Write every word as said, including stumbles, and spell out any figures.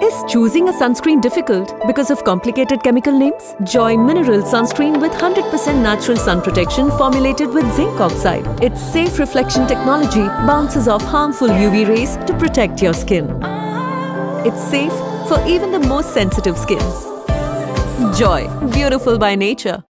Is choosing a sunscreen difficult because of complicated chemical names? Joy Mineral Sunscreen with one hundred percent natural sun protection formulated with zinc oxide. Its safe reflection technology bounces off harmful U V rays to protect your skin. It's safe for even the most sensitive skins. Joy, beautiful by nature.